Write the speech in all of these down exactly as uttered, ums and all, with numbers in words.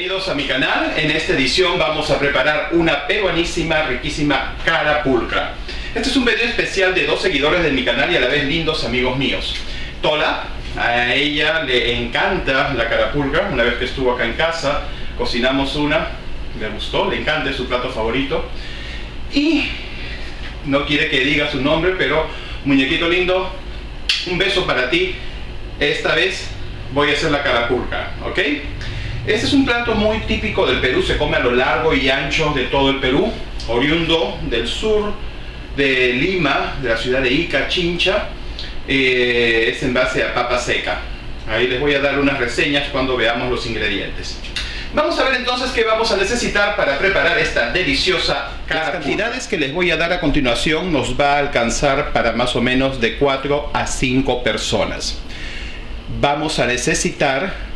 Bienvenidos a mi canal. En esta edición vamos a preparar una peruanísima, riquísima carapulcra. Este es un video especial de dos seguidores de mi canal y a la vez lindos amigos míos. Tola, a ella le encanta la carapulcra. Una vez que estuvo acá en casa, cocinamos una, le gustó, le encanta, es su plato favorito. Y no quiere que diga su nombre, pero muñequito lindo, un beso para ti. Esta vez voy a hacer la carapulcra, ¿ok? Este es un plato muy típico del Perú, se come a lo largo y ancho de todo el Perú, oriundo del sur de Lima, de la ciudad de Ica, Chincha. Eh, es en base a papa seca. Ahí les voy a dar unas reseñas cuando veamos los ingredientes. Vamos a ver entonces qué vamos a necesitar para preparar esta deliciosa carapulcra. Las cantidades que les voy a dar a continuación nos va a alcanzar para más o menos de cuatro a cinco personas. Vamos a necesitar,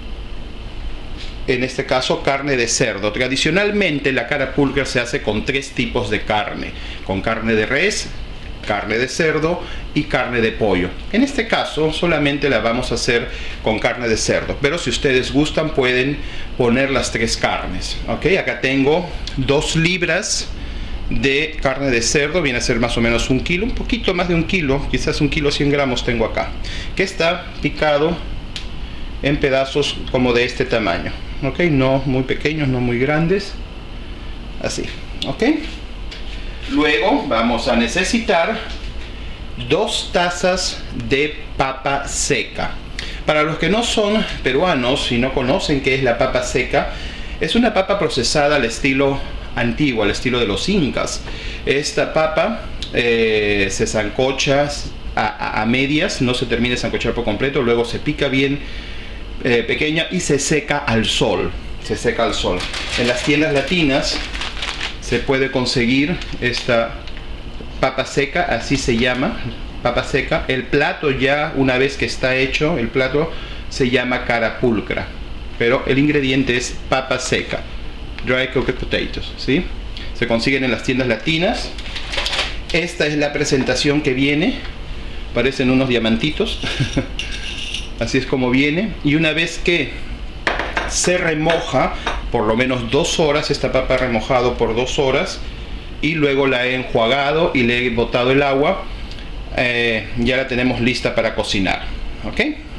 en este caso, carne de cerdo. Tradicionalmente la carapulcra se hace con tres tipos de carne: con carne de res, carne de cerdo y carne de pollo. En este caso solamente la vamos a hacer con carne de cerdo, pero si ustedes gustan pueden poner las tres carnes. Ok, acá tengo dos libras de carne de cerdo, viene a ser más o menos un kilo, un poquito más de un kilo, quizás un kilo cien gramos tengo acá, que está picado en pedazos como de este tamaño. Ok, no muy pequeños, no muy grandes, así. Ok, luego vamos a necesitar dos tazas de papa seca. Para los que no son peruanos y no conocen qué es la papa seca, es una papa procesada al estilo antiguo, al estilo de los incas. Esta papa eh, se sancocha a, a, a medias, no se termina de sancochar por completo, luego se pica bien eh, pequeña y se seca al sol. Se seca al sol. En las tiendas latinas se puede conseguir esta papa seca, así se llama, papa seca. El plato, ya una vez que está hecho, el plato se llama carapulcra, pero el ingrediente es papa seca, dry cooked potatoes, ¿sí? Se consiguen en las tiendas latinas. Esta es la presentación que viene, parecen unos diamantitos. Así es como viene. Y una vez que se remoja por lo menos dos horas, esta papa remojado por dos horas, y luego la he enjuagado y le he botado el agua, eh, ya la tenemos lista para cocinar. ¿Ok?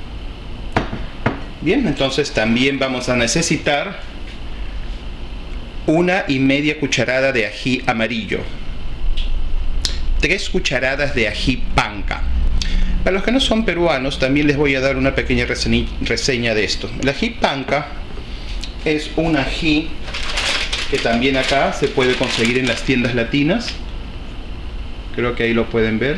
Bien, entonces también vamos a necesitar una y media cucharada de ají amarillo, tres cucharadas de ají panca. Para los que no son peruanos también les voy a dar una pequeña reseña de esto. El ají panca es un ají que también acá se puede conseguir en las tiendas latinas. Creo que ahí lo pueden ver.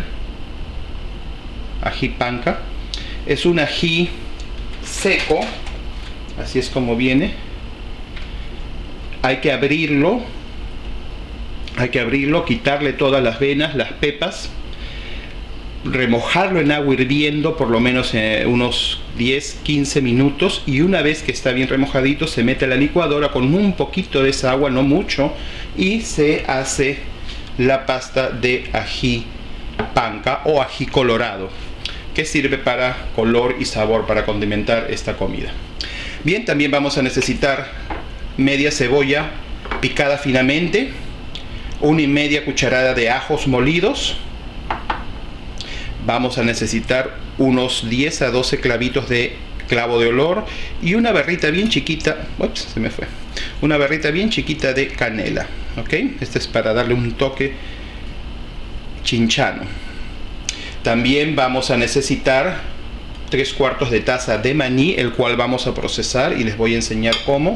Ají panca es un ají seco, así es como viene. Hay que abrirlo, hay que abrirlo, quitarle todas las venas, las pepas, remojarlo en agua hirviendo por lo menos eh, unos diez a quince minutos, y una vez que está bien remojadito se mete a la licuadora con un poquito de esa agua, no mucho, y se hace la pasta de ají panca o ají colorado, que sirve para color y sabor, para condimentar esta comida. Bien, también vamos a necesitar media cebolla picada finamente, una y media cucharada de ajos molidos. Vamos a necesitar unos diez a doce clavitos de clavo de olor y una barrita bien chiquita, ups, se me fue, una barrita bien chiquita de canela. Ok, este es para darle un toque chinchano. También vamos a necesitar tres cuartos de taza de maní, el cual vamos a procesar y les voy a enseñar cómo.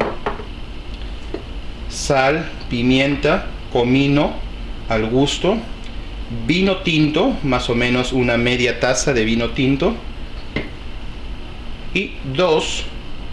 Sal, pimienta, comino al gusto, vino tinto, más o menos una media taza de vino tinto, y dos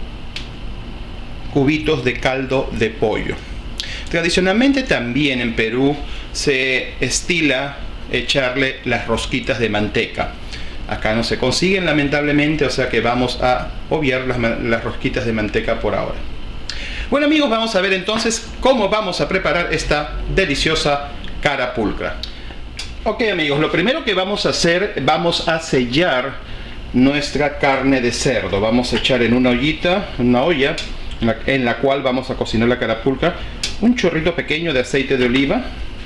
cubitos de caldo de pollo. Tradicionalmente también en Perú se estila echarle las rosquitas de manteca. Acá no se consiguen lamentablemente, o sea que vamos a obviar las, las rosquitas de manteca por ahora. Bueno amigos, vamos a ver entonces cómo vamos a preparar esta deliciosa carapulcra. Ok amigos, lo primero que vamos a hacer, vamos a sellar nuestra carne de cerdo. Vamos a echar en una ollita, una olla, en la, en la cual vamos a cocinar la carapulcra, un chorrito pequeño de aceite de oliva.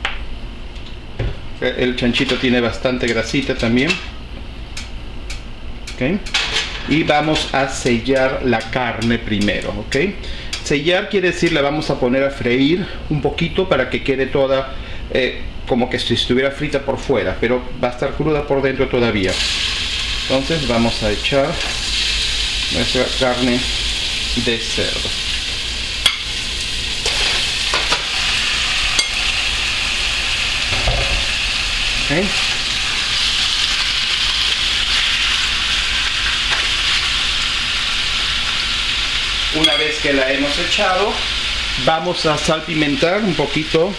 El chanchito tiene bastante grasita también. ¿Okay? Y vamos a sellar la carne primero. ¿Okay? Sellar quiere decir la vamos a poner a freír un poquito para que quede toda eh, como que si estuviera frita por fuera, pero va a estar cruda por dentro todavía. Entonces vamos a echar nuestra carne de cerdo. ¿Okay? Una vez que la hemos echado, vamos a salpimentar un poquito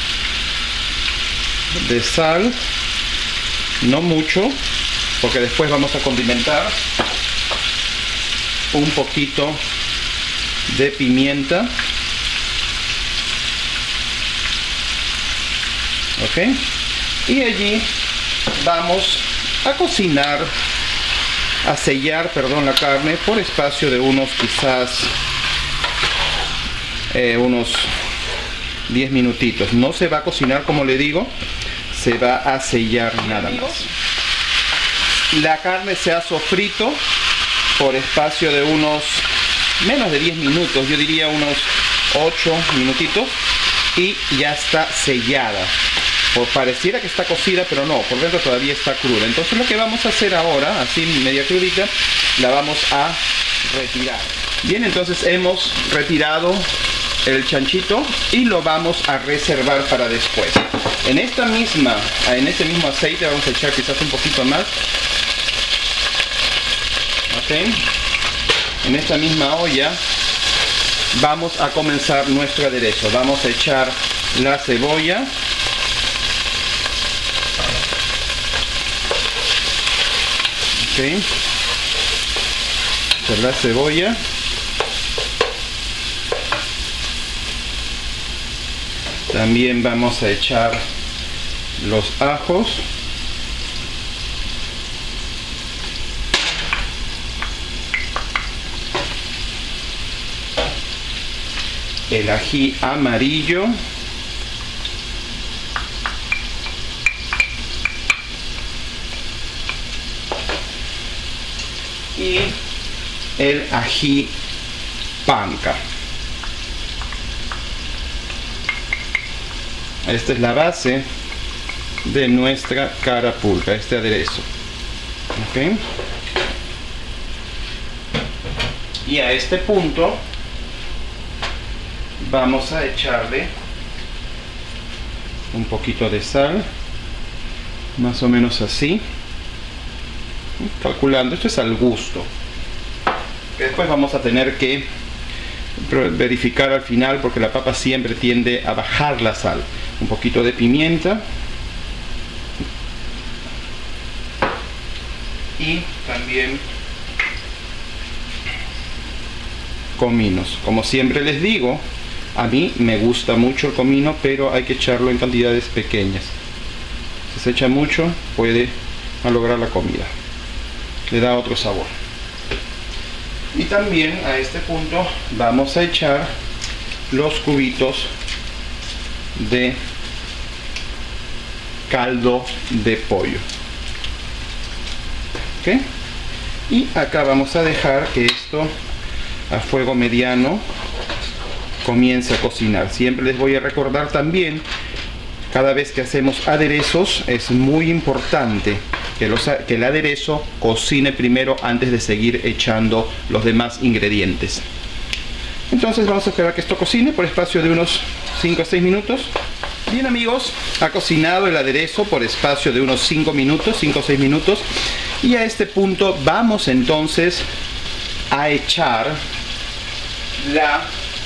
de sal, no mucho, porque después vamos a condimentar, un poquito de pimienta, ok, y allí vamos a cocinar, a sellar, perdón, la carne por espacio de unos quizás eh, unos diez minutitos. No se va a cocinar, como le digo, se va a sellar nada más. La carne se ha sofrito por espacio de unos menos de diez minutos, yo diría unos ocho minutitos, y ya está sellada. Pues pareciera que está cocida, pero no, por dentro todavía está cruda. Entonces lo que vamos a hacer ahora, así media crudita, la vamos a retirar. Bien, entonces hemos retirado el chanchito y lo vamos a reservar para después. En esta misma, en este mismo aceite vamos a echar quizás un poquito más. Ok. En esta misma olla vamos a comenzar nuestro aderezo. Vamos a echar la cebolla. Ok, echar la cebolla, también vamos a echar los ajos, el ají amarillo, y el ají panca. Esta es la base de nuestra carapulcra, este aderezo. ¿Okay? Y a este punto vamos a echarle un poquito de sal, más o menos así, calculando, esto es al gusto, que después vamos a tener que verificar al final, porque la papa siempre tiende a bajar la sal. Un poquito de pimienta y también cominos. Como siempre les digo, a mí me gusta mucho el comino, pero hay que echarlo en cantidades pequeñas. Si se echa mucho puede malograr la comida, le da otro sabor. Y también a este punto vamos a echar los cubitos de caldo de pollo. ¿Okay? Y acá vamos a dejar que esto a fuego mediano comience a cocinar. Siempre les voy a recordar también, cada vez que hacemos aderezos es muy importante que, los, que el aderezo cocine primero antes de seguir echando los demás ingredientes. Entonces vamos a esperar que esto cocine por espacio de unos cinco a seis minutos. Bien amigos, ha cocinado el aderezo por espacio de unos cinco minutos, cinco o seis minutos. Y a este punto vamos entonces a echar la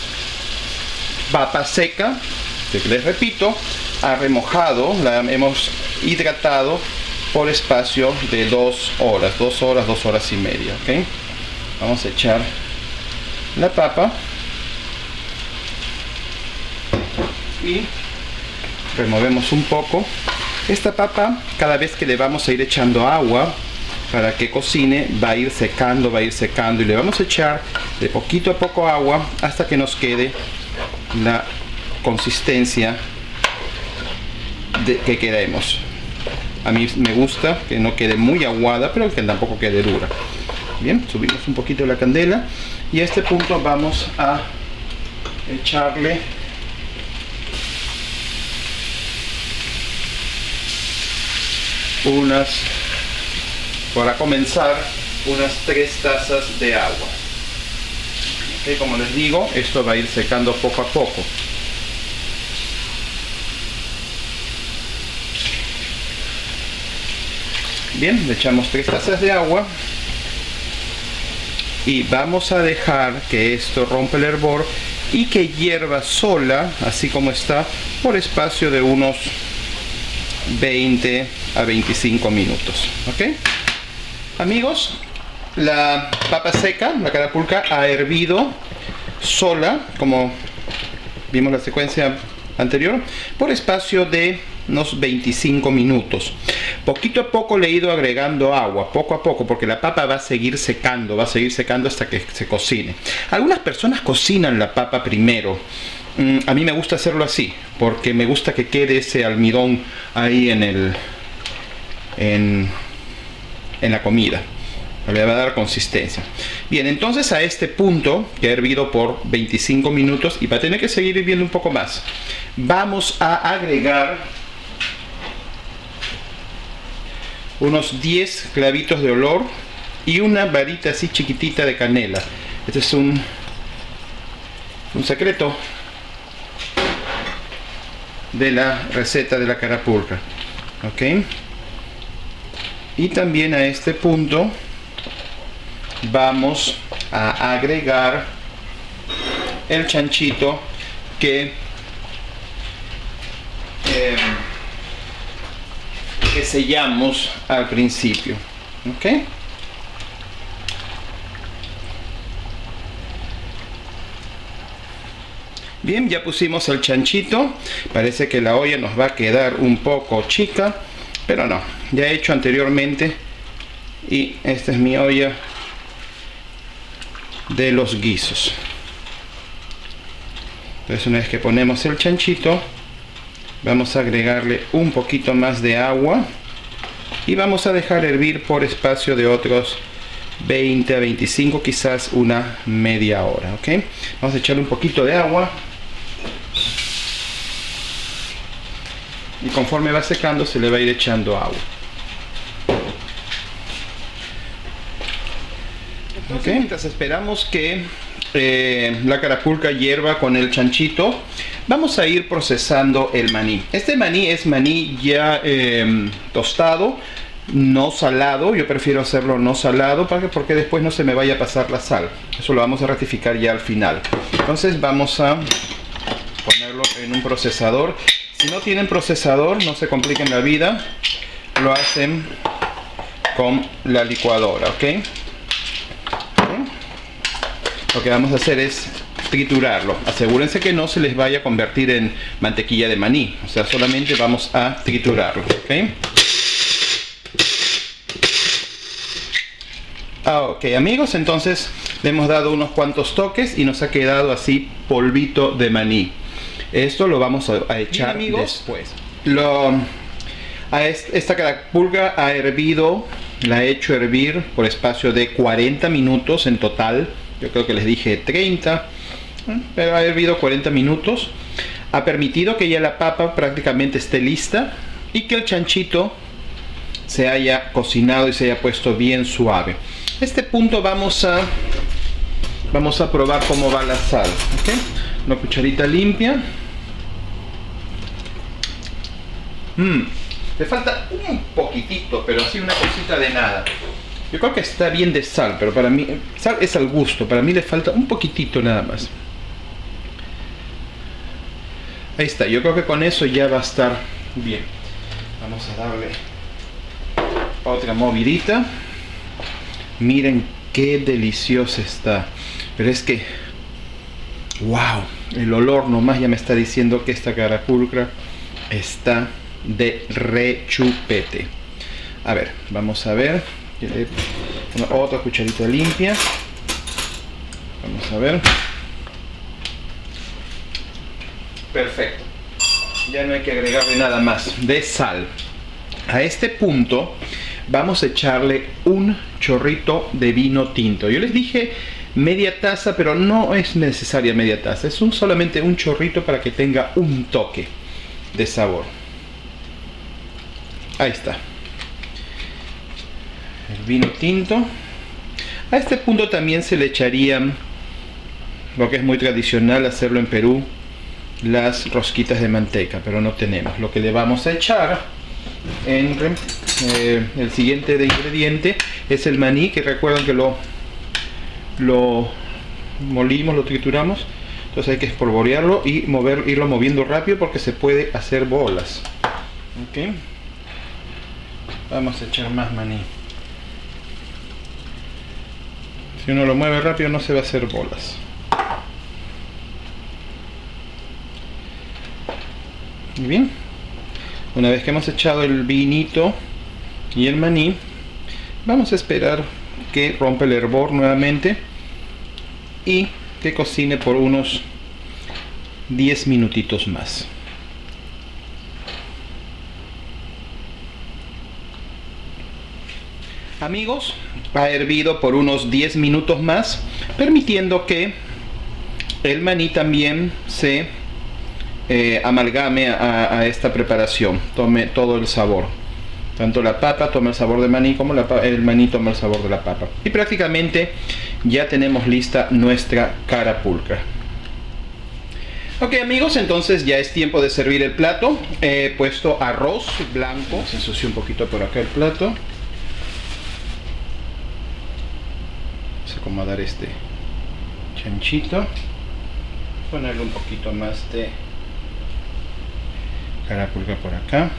papa seca, que les repito, ha remojado, la hemos hidratado por espacio de dos horas, dos horas, dos horas y media. ¿Okay? Vamos a echar la papa y removemos un poco. Esta papa, cada vez que le vamos a ir echando agua, para que cocine, va a ir secando, va a ir secando y le vamos a echar de poquito a poco agua hasta que nos quede la consistencia de que queremos. A mí me gusta que no quede muy aguada, pero que tampoco quede dura. Bien, subimos un poquito la candela y a este punto vamos a echarle unas, para comenzar, unas tres tazas de agua. Okay, como les digo, esto va a ir secando poco a poco. Bien, le echamos tres tazas de agua y vamos a dejar que esto rompa el hervor y que hierva sola, así como está, por espacio de unos veinte a veinticinco minutos. ¿Ok? Amigos, la papa seca, la carapulcra, ha hervido sola, como vimos la secuencia anterior, por espacio de unos veinticinco minutos. Poquito a poco le he ido agregando agua, poco a poco, porque la papa va a seguir secando, va a seguir secando hasta que se cocine. Algunas personas cocinan la papa primero. Mm, a mí me gusta hacerlo así, porque me gusta que quede ese almidón ahí en el en, en la comida. Le va a dar consistencia. Bien, entonces a este punto, que ha hervido por veinticinco minutos y va a tener que seguir hirviendo un poco más, vamos a agregar unos diez clavitos de olor y una varita así chiquitita de canela. Este es un, un secreto de la receta de la carapulcra. Ok. Y también a este punto vamos a agregar el chanchito que eh, que sellamos al principio. ¿Ok? Bien, ya pusimos el chanchito. Parece que la olla nos va a quedar un poco chica, pero no, ya he hecho anteriormente y esta es mi olla de los guisos. Entonces, una vez que ponemos el chanchito, vamos a agregarle un poquito más de agua y vamos a dejar hervir por espacio de otros veinte a veinticinco, quizás una media hora. ¿Ok? Vamos a echarle un poquito de agua y conforme va secando se le va a ir echando agua. Entonces, okay, mientras esperamos que eh, la carapulcra hierva con el chanchito, vamos a ir procesando el maní. Este maní es maní ya eh, tostado, no salado. Yo prefiero hacerlo no salado para que, porque después no se me vaya a pasar la sal. Eso lo vamos a ratificar ya al final. Entonces vamos a ponerlo en un procesador. Si no tienen procesador, no se compliquen la vida, lo hacen con la licuadora. ¿Ok? Lo que vamos a hacer es triturarlo. Asegúrense que no se les vaya a convertir en mantequilla de maní. O sea, solamente vamos a triturarlo. ¿Ok? Ah, ok, amigos, entonces le hemos dado unos cuantos toques y nos ha quedado así polvito de maní. Esto lo vamos a, a echar, bien, amigos, después. Lo, a est, esta carapulcra ha hervido, la he hecho hervir por espacio de cuarenta minutos en total. Yo creo que les dije treinta, pero ha hervido cuarenta minutos. Ha permitido que ya la papa prácticamente esté lista y que el chanchito se haya cocinado y se haya puesto bien suave. A este punto vamos a vamos a probar cómo va la sal. ¿Okay? Una cucharita limpia. Mm, le falta un poquitito, pero así una cosita de nada. Yo creo que está bien de sal, pero para mí, sal es al gusto, para mí le falta un poquitito nada más. Ahí está, yo creo que con eso ya va a estar bien. Vamos a darle otra movidita. Miren qué deliciosa está. Pero es que, wow, el olor nomás ya me está diciendo que esta carapulcra está de rechupete. A ver, vamos a ver Una, otra cucharita limpia. Vamos a ver. Perfecto. Ya no hay que agregarle nada más de sal. A este punto vamos a echarle un chorrito de vino tinto. Yo les dije media taza, pero no es necesaria media taza. Es un, solamente un chorrito para que tenga un toque de sabor. Ahí está. El vino tinto. A este punto también se le echarían, lo que es muy tradicional hacerlo en Perú, las rosquitas de manteca, pero no tenemos. Lo que le vamos a echar en eh, el siguiente de ingrediente es el maní, que recuerden que lo lo molimos, lo trituramos, entonces hay que espolvorearlo y mover, irlo moviendo rápido porque se puede hacer bolas. Ok, vamos a echar más maní. Si uno lo mueve rápido no se va a hacer bolas. Muy bien. Una vez que hemos echado el vinito y el maní, vamos a esperar que rompa el hervor nuevamente y que cocine por unos diez minutitos más. Amigos, ha hervido por unos diez minutos más, permitiendo que el maní también se eh, amalgame a, a esta preparación, tome todo el sabor. Tanto la papa toma el sabor de maní como la, el maní toma el sabor de la papa. Y prácticamente ya tenemos lista nuestra cara pulcra. Ok amigos, entonces ya es tiempo de servir el plato. He puesto arroz blanco. Se ensució un poquito por acá el plato. Vamos a acomodar este chanchito. Ponerle un poquito más de cara pulcra por acá.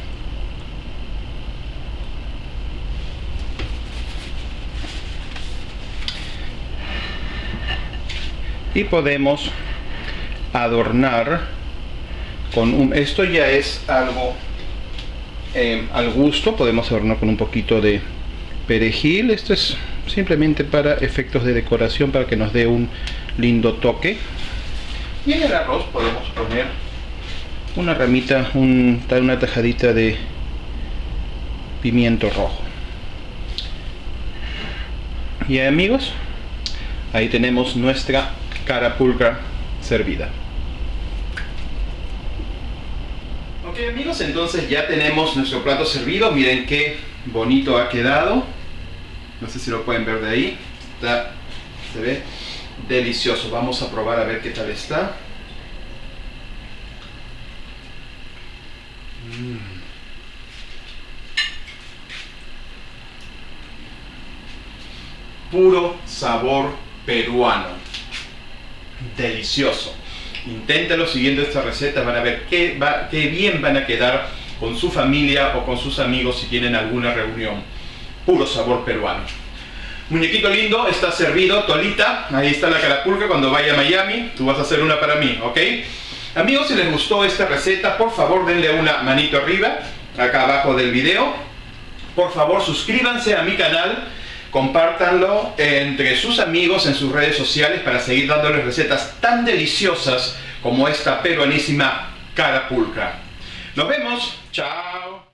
Y podemos adornar con un, esto ya es algo eh, al gusto, podemos adornar con un poquito de perejil. Esto es simplemente para efectos de decoración, para que nos dé un lindo toque. Y en el arroz podemos poner una ramita, un, una tajadita de pimiento rojo. Y amigos, ahí tenemos nuestra cara pulcra servida. Ok amigos, entonces ya tenemos nuestro plato servido. Miren qué bonito ha quedado. No sé si lo pueden ver de ahí. Está, se ve delicioso. Vamos a probar a ver qué tal está. Mm. Puro sabor peruano. Delicioso. Inténtalo siguiendo esta receta, van a ver qué, va, qué bien van a quedar con su familia o con sus amigos si tienen alguna reunión. Puro sabor peruano. Muñequito lindo, está servido. Tolita, ahí está la cara pulcra. Cuando vaya a Miami, tú vas a hacer una para mí, ¿ok? Amigos, si les gustó esta receta, por favor denle una manito arriba, acá abajo del video. Por favor suscríbanse a mi canal, compártanlo entre sus amigos en sus redes sociales para seguir dándoles recetas tan deliciosas como esta peruanísima cara pulcra. Nos vemos, chao.